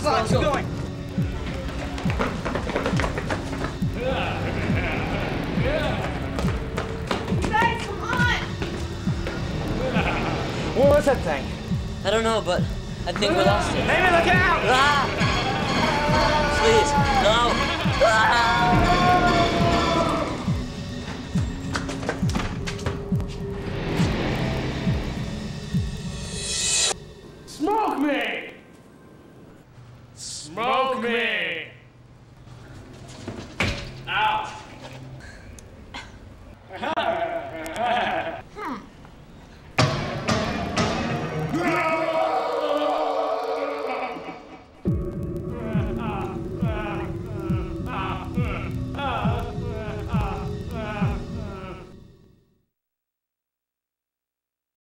on, keep going. Guys, come on! What was that thing? I don't know, but I think we lost it. Maybe look out! Ah! Please, no! Ah!